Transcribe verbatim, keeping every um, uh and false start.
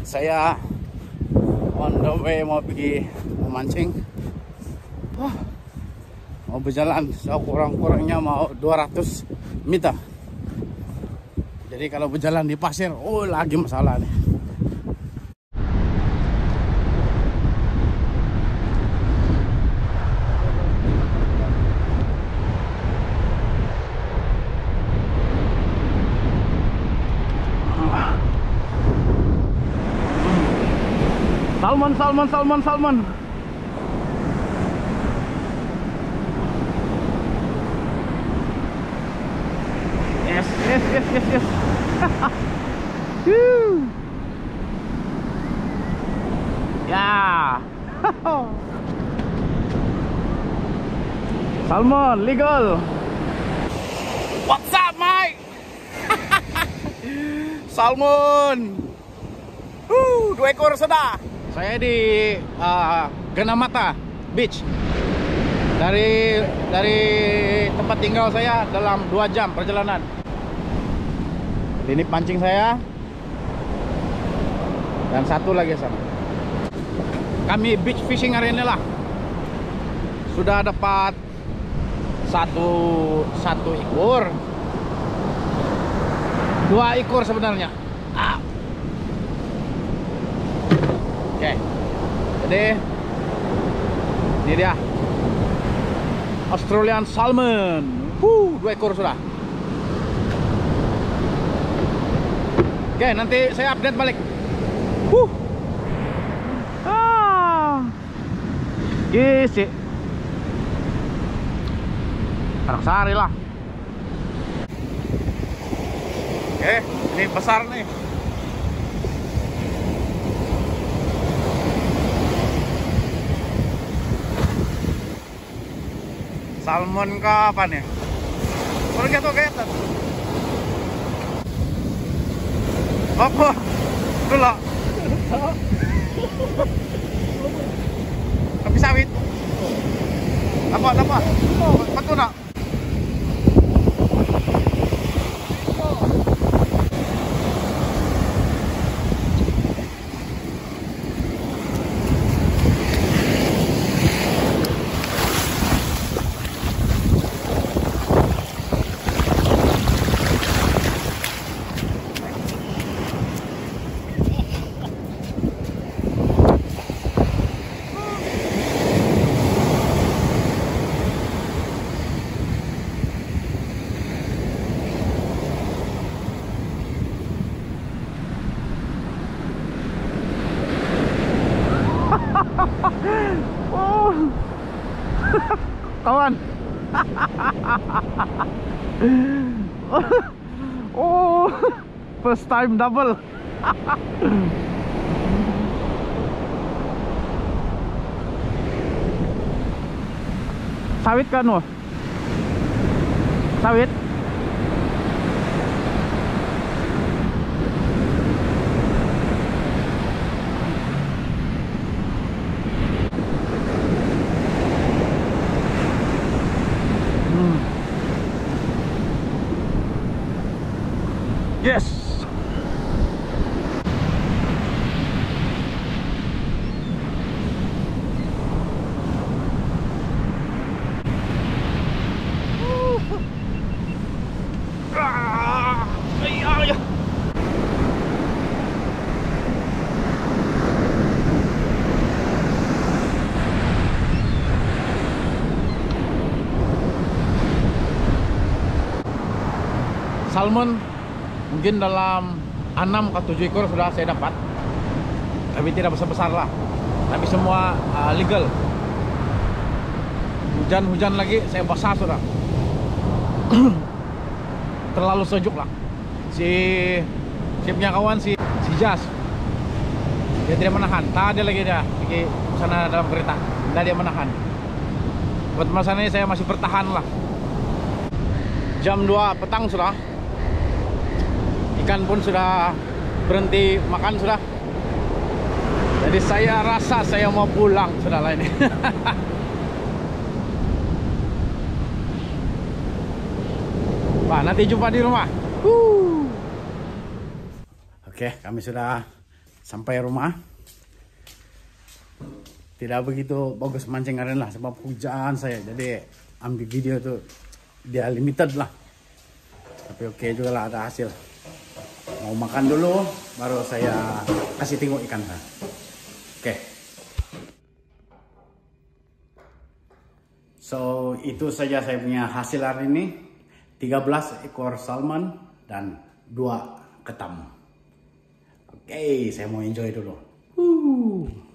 Saya on the way mau pergi memancing. Oh, mau berjalan sekurang-kurangnya mau dua ratus meter. Jadi kalau berjalan di pasir, oh lagi masalah nih. Salmon, salmon, salmon, salmon. Yes, yes, yes, yes, yes. Woo. Ya. Salmon legal. What's up, Mike? Salmon. Uh, dua ekor sudah. Saya di uh, Ganamata Beach. Dari dari tempat tinggal saya dalam dua jam perjalanan. Ini pancing saya. Dan satu lagi sana. Kami beach fishing hari ini lah. Sudah dapat satu satu ekor. Dua ekor sebenarnya. Ah. Oke, jadi ini dia Australian salmon. Huh, dua ekor sudah. Oke, nanti saya update balik. Huh. Ah, gisi. Anak sari lah. Oke, ini besar nih. Salmon ke apa nih? Pergi tuh kelihatan. Apa? Gula. Tapi sawit. Apa? Apa? Betul nak? Oh. Kawan. Oh, first time double. Sawit kan, wah. Sawit. Yes. Salmon mungkin dalam enam atau tujuh ekor sudah saya dapat, tapi tidak besar-besar lah, tapi semua uh, legal. Hujan-hujan lagi saya basah sudah. Terlalu sejuk lah. Si shipnya kawan si si Jas, dia tidak menahan. Tadi lagi dia pergi sana dalam kereta, tidak dia menahan. Buat masa ini saya masih bertahan lah. Jam dua petang sudah. Ikan pun sudah berhenti makan sudah. Jadi saya rasa saya mau pulang sudah lah ini. Pak, nanti jumpa di rumah. Uh. Oke, kami sudah sampai rumah tidak begitu bagus mancing kemarin lah sebab hujan saya, jadi ambil video tuh dia limited lah, tapi oke juga lah ada hasil. Mau makan dulu baru saya kasih tengok ikan saya. Oke, so itu saja saya punya hasil hari ini, tiga belas ekor salmon dan dua ketam. Oke, saya mau enjoy dulu. uh.